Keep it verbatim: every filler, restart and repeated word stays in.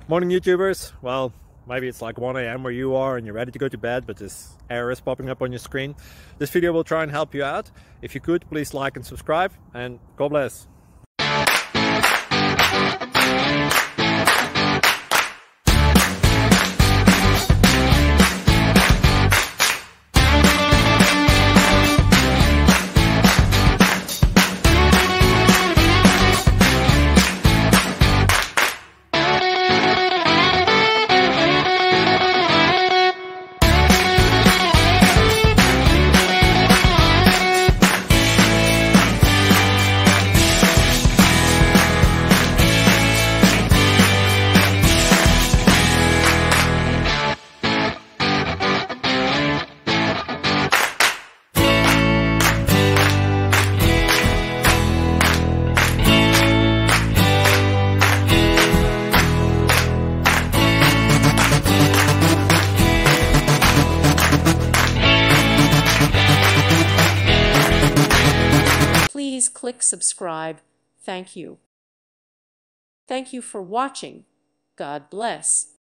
Morning YouTubers. Well, maybe it's like one A M where you are and you're ready to go to bed, but this error is popping up on your screen. This video will try and help you out. If you could, please like and subscribe, and God bless. Please click subscribe. Thank you. Thank you for watching. God bless.